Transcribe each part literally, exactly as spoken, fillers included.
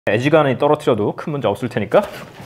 애지간히 떨어뜨려도 큰 문제 없을 테니까.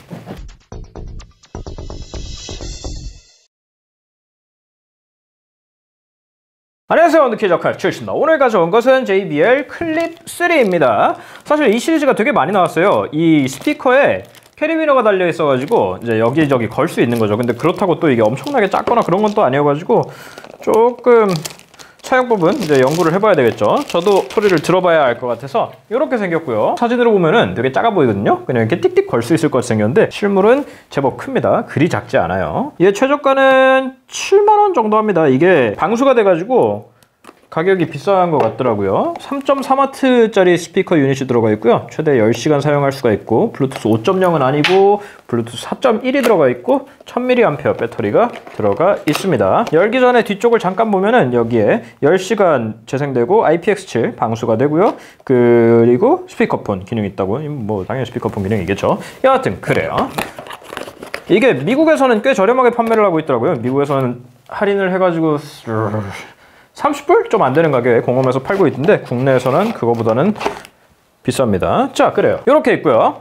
안녕하세요, 원더키 작가 칠십입니다. 오늘 가져온 것은 제이비엘 클립 쓰리입니다. 사실 이 시리즈가 되게 많이 나왔어요. 이 스피커에 캐리비너가 달려 있어가지고 이제 여기저기 걸 수 있는 거죠. 근데 그렇다고 또 이게 엄청나게 작거나 그런 건 또 아니어가지고 조금 사용법은 이제 연구를 해봐야 되겠죠. 저도 소리를 들어봐야 알 것 같아서 이렇게 생겼고요. 사진으로 보면은 되게 작아 보이거든요. 그냥 이렇게 띡띡 걸 수 있을 것 같이 생겼는데 실물은 제법 큽니다. 그리 작지 않아요. 얘 최저가는 칠만 원 정도 합니다. 이게 방수가 돼가지고 가격이 비싼 것 같더라고요. 삼 점 삼 와트짜리 스피커 유닛이 들어가 있고요. 최대 열 시간 사용할 수가 있고 블루투스 오 점 영은 아니고 블루투스 사 점 일이 들어가 있고 천 밀리암페어 배터리가 들어가 있습니다. 열기 전에 뒤쪽을 잠깐 보면은 여기에 열 시간 재생되고 아이 피 엑스 칠 방수가 되고요. 그리고 스피커폰 기능이 있다고. 뭐 당연히 스피커폰 기능이겠죠. 여하튼 그래요. 이게 미국에서는 꽤 저렴하게 판매를 하고 있더라고요. 미국에서는 할인을 해가지고 삼십 불? 좀 안 되는 가격에 공홈에서 팔고 있는데 국내에서는 그거보다는 비쌉니다. 자, 그래요. 이렇게 있고요.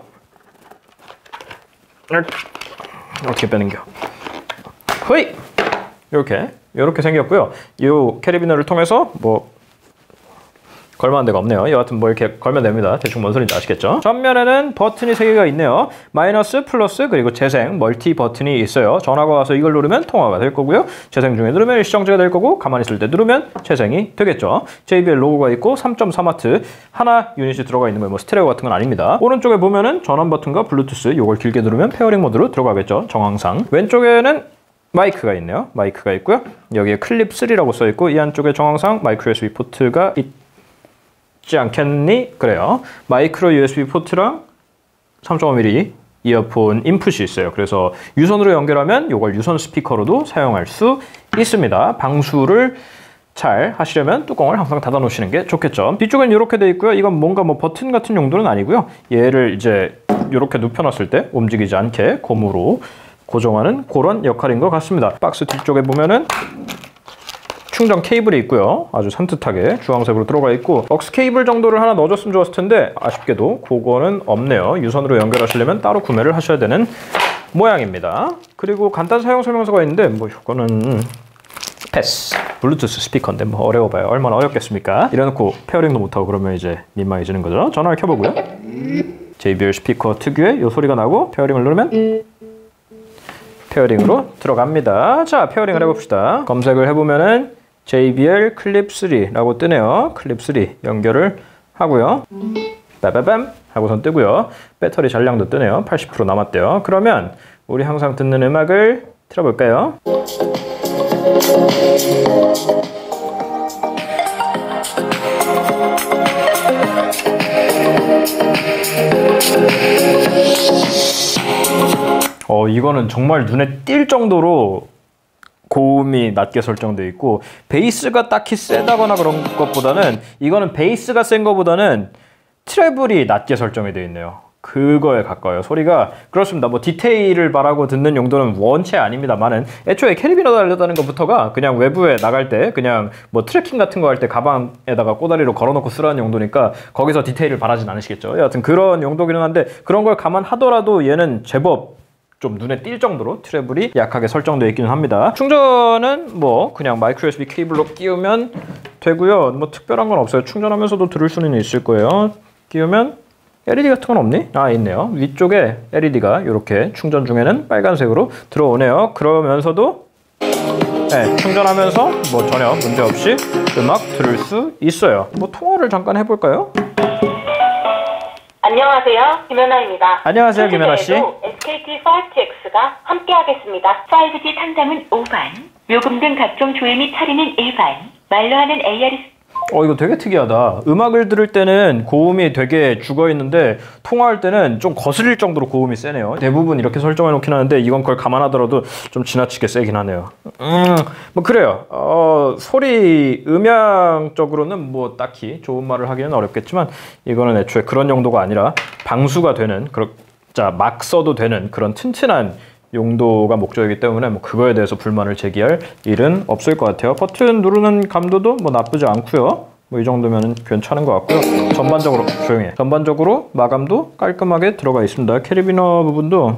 어떻게 빼는겨? 허이! 이렇게 이렇게 생겼고요. 이 캐리비너를 통해서 뭐 걸만한 데가 없네요. 여하튼 뭐 이렇게 걸면 됩니다. 대충 뭔 소리인지 아시겠죠? 전면에는 버튼이 세 개가 있네요. 마이너스, 플러스, 그리고 재생, 멀티 버튼이 있어요. 전화가 와서 이걸 누르면 통화가 될 거고요. 재생 중에 누르면 일시정지가 될 거고 가만히 있을 때 누르면 재생이 되겠죠. 제이비엘 로고가 있고 삼 점 삼 와트 하나 유닛이 들어가 있는 거예요. 뭐 스테레오 같은 건 아닙니다. 오른쪽에 보면은 전원 버튼과 블루투스 이걸 길게 누르면 페어링 모드로 들어가겠죠. 정황상. 왼쪽에는 마이크가 있네요. 마이크가 있고요. 여기에 클립 쓰리라고 써있고 이 안쪽에 정황상 마이크로 유에스비 포트가 있 지 않겠니? 그래요. 마이크로 유에스비 포트랑 삼 점 오 밀리미터 이어폰 인풋이 있어요. 그래서 유선으로 연결하면 이걸 유선 스피커로도 사용할 수 있습니다. 방수를 잘 하시려면 뚜껑을 항상 닫아 놓으시는 게 좋겠죠. 뒤쪽은 이렇게 돼 있고요. 이건 뭔가 뭐 버튼 같은 용도는 아니고요. 얘를 이제 이렇게 눕혀놨을 때 움직이지 않게 고무로 고정하는 그런 역할인 것 같습니다. 박스 뒤쪽에 보면은 충전 케이블이 있고요. 아주 산뜻하게 주황색으로 들어가 있고 억스 케이블 정도를 하나 넣어줬으면 좋았을 텐데 아쉽게도 그거는 없네요. 유선으로 연결하시려면 따로 구매를 하셔야 되는 모양입니다. 그리고 간단 사용 설명서가 있는데 뭐 이거는 패스. 블루투스 스피커인데 뭐 어려워봐요. 얼마나 어렵겠습니까? 이래놓고 페어링도 못하고 그러면 이제 민망해지는 거죠. 전화를 켜보고요. 제이비엘 스피커 특유의 이 소리가 나고 페어링을 누르면 페어링으로 들어갑니다. 자, 페어링을 해봅시다. 검색을 해보면은 제이비엘 클립 쓰리라고 뜨네요. 클립 쓰리 연결을 하고요. 빠바밤 하고선 뜨고요. 배터리 잔량도 뜨네요. 팔십 퍼센트 남았대요. 그러면 우리 항상 듣는 음악을 틀어볼까요? 어, 이거는 정말 눈에 띌 정도로 고음이 낮게 설정되어 있고 베이스가 딱히 세다거나 그런 것보다는 이거는 베이스가 센 것보다는 트래블이 낮게 설정이 되어 있네요. 그거에 가까워요. 소리가 그렇습니다. 뭐 디테일을 바라고 듣는 용도는 원체 아닙니다만은 애초에 캐리비너 달렸다는 것부터가 그냥 외부에 나갈 때 그냥 뭐 트래킹 같은 거 할 때 가방에다가 꼬다리로 걸어놓고 쓰라는 용도니까 거기서 디테일을 바라진 않으시겠죠. 여하튼 그런 용도기는 한데 그런 걸 감안하더라도 얘는 제법 좀 눈에 띌 정도로 트래블이 약하게 설정되어 있기는 합니다. 충전은 뭐 그냥 마이크로 유에스비 케이블로 끼우면 되고요. 뭐 특별한 건 없어요. 충전하면서도 들을 수는 있을 거예요. 끼우면 엘이디 같은 건 없니? 아, 있네요. 위쪽에 엘이디가 이렇게 충전 중에는 빨간색으로 들어오네요. 그러면서도 네, 충전하면서 뭐 전혀 문제없이 음악 들을 수 있어요. 뭐 통화를 잠깐 해볼까요? 안녕하세요, 김연아입니다. 안녕하세요, 김연아 씨. 에스케이티 파이브 티 엑스가 함께하겠습니다. 파이브 지 상담은 오 반, 요금 등 각종 조회 및 처리는 일 반, 말로 하는 에이아르... 어, 이거 되게 특이하다. 음악을 들을 때는 고음이 되게 죽어있는데 통화할 때는 좀 거슬릴 정도로 고음이 세네요. 대부분 이렇게 설정해 놓긴 하는데 이건 그걸 감안하더라도 좀 지나치게 세긴 하네요. 음, 뭐 그래요. 어, 소리 음향적으로는 뭐 딱히 좋은 말을 하기는 어렵겠지만 이거는 애초에 그런 용도가 아니라 방수가 되는, 그런, 자, 막 써도 되는 그런 튼튼한 용도가 목적이기 때문에 뭐 그거에 대해서 불만을 제기할 일은 없을 것 같아요. 버튼 누르는 감도도 뭐 나쁘지 않고요. 뭐 이 정도면 괜찮은 것 같고요. 전반적으로 조용히 해. 전반적으로 마감도 깔끔하게 들어가 있습니다. 캐리비너 부분도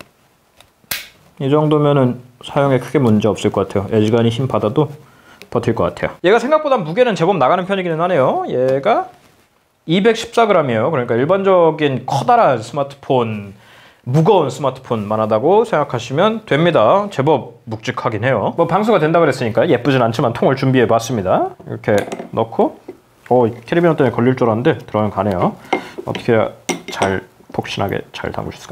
이 정도면은 사용에 크게 문제 없을 것 같아요. 에지간히 힘 받아도 버틸 것 같아요. 얘가 생각보다 무게는 제법 나가는 편이기는 하네요. 얘가 이백십사 그램이에요. 그러니까 일반적인 커다란 스마트폰, 무거운 스마트폰만 하다고 생각하시면 됩니다. 제법 묵직하긴 해요. 뭐 방수가 된다 그랬으니까 예쁘진 않지만 통을 준비해 봤습니다. 이렇게 넣고 오, 캐리비너 때문에 걸릴 줄 알았는데 들어가면 가네요. 어떻게 해야 잘 폭신하게 잘 담글 수 있을까?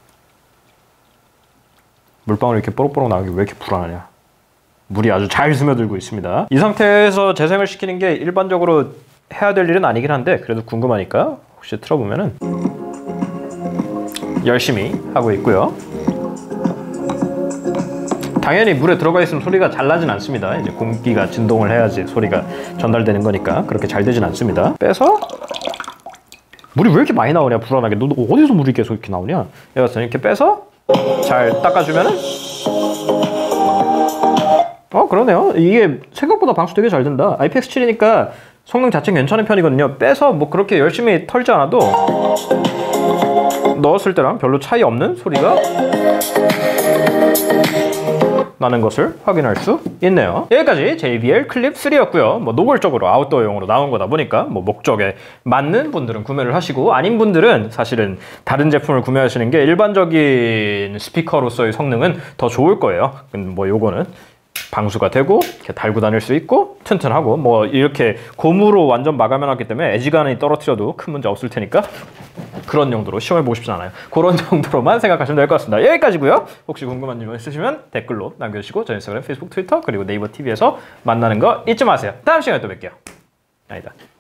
물방울이 이렇게 뽀록뽀록 나오기 왜 이렇게 불안하냐? 물이 아주 잘 스며들고 있습니다. 이 상태에서 재생을 시키는 게 일반적으로 해야 될 일은 아니긴 한데 그래도 궁금하니까 혹시 틀어보면은 열심히 하고 있고요. 당연히 물에 들어가 있으면 소리가 잘 나진 않습니다. 이제 공기가 진동을 해야지 소리가 전달되는 거니까 그렇게 잘 되진 않습니다. 빼서 물이 왜 이렇게 많이 나오냐 불안하게. 너 어디서 물이 계속 이렇게 나오냐? 여기서 이렇게 빼서 잘 닦아주면은 어 그러네요. 이게 생각보다 방수 되게 잘 된다. 아이피엑스 칠이니까 성능 자체는 괜찮은 편이거든요. 빼서 뭐 그렇게 열심히 털지 않아도 넣었을 때랑 별로 차이 없는 소리가 나는 것을 확인할 수 있네요. 여기까지 제이비엘 클립 쓰리였고요. 뭐 노골적으로 아웃도어용으로 나온 거다 보니까 뭐 목적에 맞는 분들은 구매를 하시고 아닌 분들은 사실은 다른 제품을 구매하시는 게 일반적인 스피커로서의 성능은 더 좋을 거예요. 근데 뭐 요거는 방수가 되고 이렇게 달고 다닐 수 있고 튼튼하고 뭐 이렇게 고무로 완전 마감해놨기 때문에 에지간히 떨어뜨려도 큰 문제 없을 테니까 그런 용도로 시험해보고 싶진 않아요. 그런 정도로만 생각하시면 될 것 같습니다. 여기까지고요. 혹시 궁금한 질문 있으시면 댓글로 남겨주시고 저 인스타그램, 페이스북, 트위터 그리고 네이버 티비에서 만나는 거 잊지 마세요. 다음 시간에 또 뵐게요. 아니다.